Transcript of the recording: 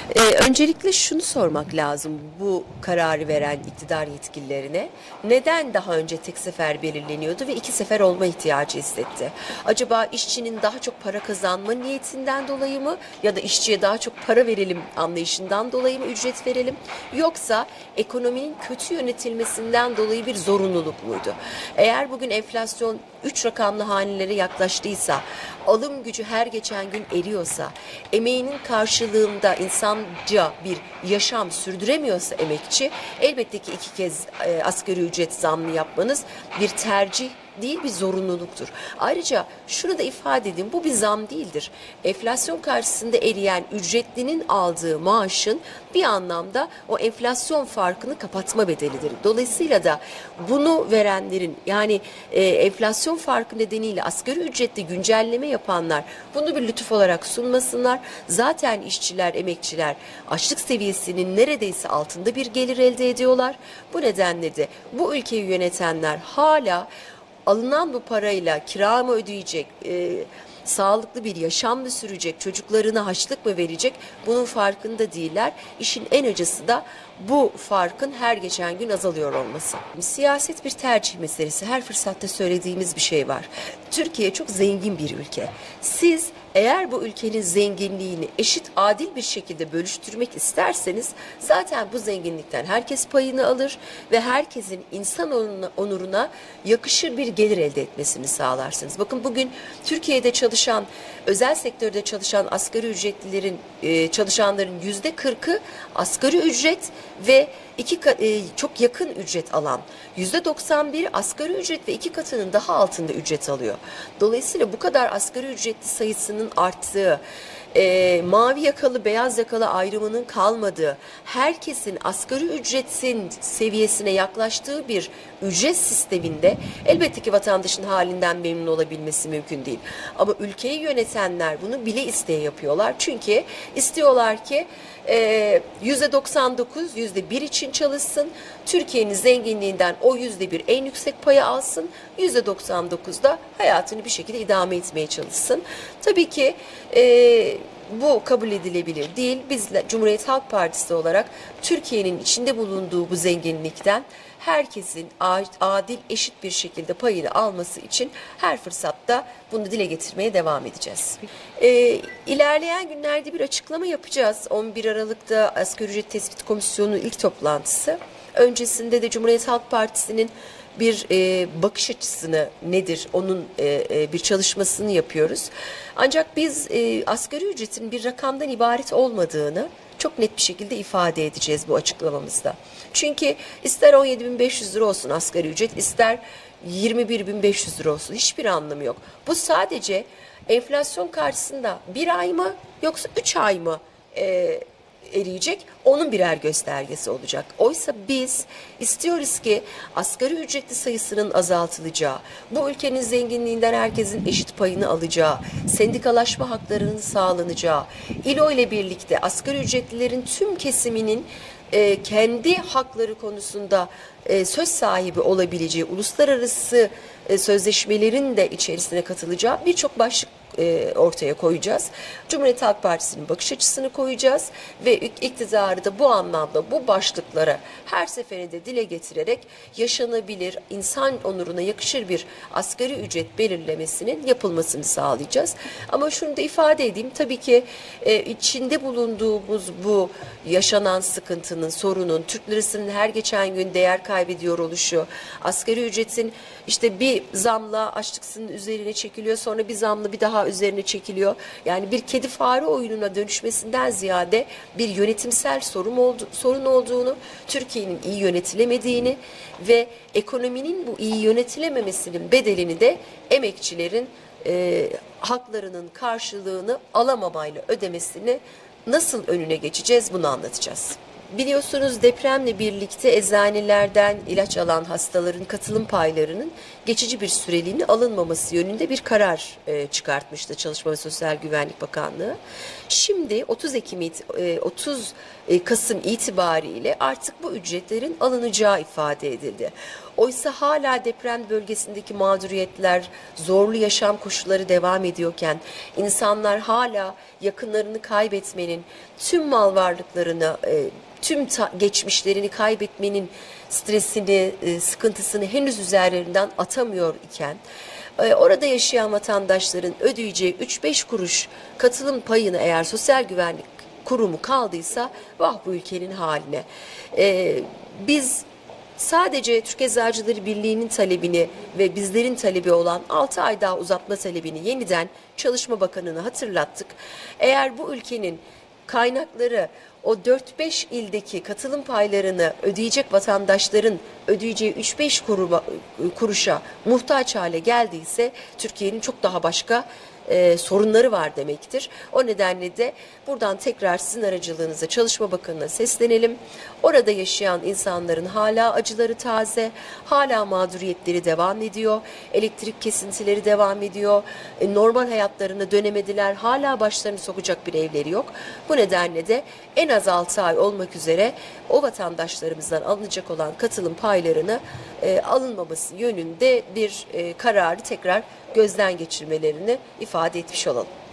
Öncelikle şunu sormak lazım bu kararı veren iktidar yetkililerine. Neden daha önce tek sefer belirleniyordu ve iki sefer olma ihtiyacı hissetti? Acaba işçinin daha çok para kazanma niyetinden dolayı mı ya da işçiye daha çok para verelim anlayışından dolayı mı ücret verelim? Yoksa ekonominin kötü yönetilmesinden dolayı bir zorunluluk muydu? Eğer bugün enflasyon 3 rakamlı hanelere yaklaştıysa, alım gücü her geçen gün eriyorsa, emeğinin karşılığında insanca bir yaşam sürdüremiyorsa emekçi, elbette ki iki kez asgari ücret zammı yapmanız bir tercih değil, bir zorunluluktur. Ayrıca şunu da ifade edeyim, bu bir zam değildir. Enflasyon karşısında eriyen ücretlinin aldığı maaşın bir anlamda o enflasyon farkını kapatma bedelidir. Dolayısıyla da bunu verenlerin, yani enflasyon farkı nedeniyle asgari ücretli güncelleme yapanlar bunu bir lütuf olarak sunmasınlar. Zaten işçiler, emekçiler açlık seviyesinin neredeyse altında bir gelir elde ediyorlar. Bu nedenle de bu ülkeyi yönetenler hala alınan bu parayla kira mı ödeyecek, sağlıklı bir yaşam mı sürecek, çocuklarına harçlık mı verecek, bunun farkında değiller. İşin en acısı da bu farkın her geçen gün azalıyor olması. Siyaset bir tercih meselesi. Her fırsatta söylediğimiz bir şey var. Türkiye çok zengin bir ülke. Siz eğer bu ülkenin zenginliğini eşit, adil bir şekilde bölüştürmek isterseniz zaten bu zenginlikten herkes payını alır ve herkesin insan onuruna yakışır bir gelir elde etmesini sağlarsınız. Bakın bugün Türkiye'de çalışan, özel sektörde çalışan asgari ücretlilerin, çalışanların %40'ı asgari ücret ve çok yakın ücret alan, %91 asgari ücret ve iki katının daha altında ücret alıyor. Dolayısıyla bu kadar asgari ücretli sayısının arttığı, mavi yakalı beyaz yakalı ayrımının kalmadığı, herkesin asgari ücretin seviyesine yaklaştığı bir ücret sisteminde elbette ki vatandaşın halinden memnun olabilmesi mümkün değil. Ama ülkeyi yönetenler bunu bile isteye yapıyorlar. Çünkü istiyorlar ki %99, %1 için çalışsın. Türkiye'nin zenginliğinden o %1 en yüksek payı alsın. %99'da hayatını bir şekilde idame etmeye çalışsın. Tabii ki bu kabul edilebilir değil. Biz Cumhuriyet Halk Partisi olarak Türkiye'nin içinde bulunduğu bu zenginlikten herkesin adil, eşit bir şekilde payını alması için her fırsatta bunu dile getirmeye devam edeceğiz. İlerleyen günlerde bir açıklama yapacağız. 11 Aralık'ta Asgari Ücret Tespit Komisyonu'nun ilk toplantısı. Öncesinde de Cumhuriyet Halk Partisi'nin bir bakış açısını nedir onun bir çalışmasını yapıyoruz. Ancak biz asgari ücretin bir rakamdan ibaret olmadığını çok net bir şekilde ifade edeceğiz bu açıklamamızda. Çünkü ister 17.500 lira olsun asgari ücret, ister 21.500 lira olsun, hiçbir anlamı yok. Bu sadece enflasyon karşısında bir ay mı yoksa 3 ay mı eriyecek, onun birer göstergesi olacak. Oysa biz istiyoruz ki asgari ücretli sayısının azaltılacağı, bu ülkenin zenginliğinden herkesin eşit payını alacağı, sendikalaşma haklarının sağlanacağı, İLO ile birlikte asgari ücretlilerin tüm kesiminin kendi hakları konusunda söz sahibi olabileceği, uluslararası sözleşmelerin de içerisine katılacağı birçok başlık ortaya koyacağız. Cumhuriyet Halk Partisi'nin bakış açısını koyacağız ve iktidarı da bu anlamda bu başlıklara her seferinde dile getirerek yaşanabilir, insan onuruna yakışır bir asgari ücret belirlemesinin yapılmasını sağlayacağız. Ama şunu da ifade edeyim, tabii ki içinde bulunduğumuz bu yaşanan sıkıntının, sorunun, Türk lirasının her geçen gün değer kaybediyor oluşu, asgari ücretin işte bir zamla açlık sınırının üzerine çekiliyor, sonra bir zamla bir daha üzerine çekiliyor. Yani bir kedi fare oyununa dönüşmesinden ziyade bir yönetimsel sorun olduğunu, Türkiye'nin iyi yönetilemediğini ve ekonominin bu iyi yönetilememesinin bedelini de emekçilerin haklarının karşılığını alamamayla ödemesini nasıl önüne geçeceğiz, bunu anlatacağız. Biliyorsunuz depremle birlikte eczanelerden ilaç alan hastaların katılım paylarının geçici bir süreliğine alınmaması yönünde bir karar çıkartmıştı Çalışma ve Sosyal Güvenlik Bakanlığı. Şimdi 30 Kasım itibariyle artık bu ücretlerin alınacağı ifade edildi. Oysa hala deprem bölgesindeki mağduriyetler, zorlu yaşam koşulları devam ediyorken, insanlar hala yakınlarını kaybetmenin, tüm mal varlıklarını, tüm geçmişlerini kaybetmenin stresini, sıkıntısını henüz üzerlerinden atamıyor iken, orada yaşayan vatandaşların ödeyeceği 3-5 kuruş katılım payını eğer Sosyal Güvenlik Kurumu kaldıysa, vah bu ülkenin haline. Biz sadece Türk Eczacıları Birliği'nin talebini ve bizlerin talebi olan 6 ay daha uzatma talebini yeniden Çalışma Bakanı'na hatırlattık. Eğer bu ülkenin kaynakları o 4-5 ildeki katılım paylarını ödeyecek vatandaşların ödeyeceği 3-5 kuruşa muhtaç hale geldiyse, Türkiye'nin çok daha başka sorunları var demektir. O nedenle de buradan tekrar sizin aracılığınızla Çalışma Bakanı'na seslenelim. Orada yaşayan insanların hala acıları taze, hala mağduriyetleri devam ediyor, elektrik kesintileri devam ediyor, normal hayatlarına dönemediler, hala başlarını sokacak bir evleri yok. Bu nedenle de en az 6 ay olmak üzere o vatandaşlarımızdan alınacak olan katılım paylarını alınmaması yönünde bir kararı tekrar gözden geçirmelerini ifade etmiş olalım.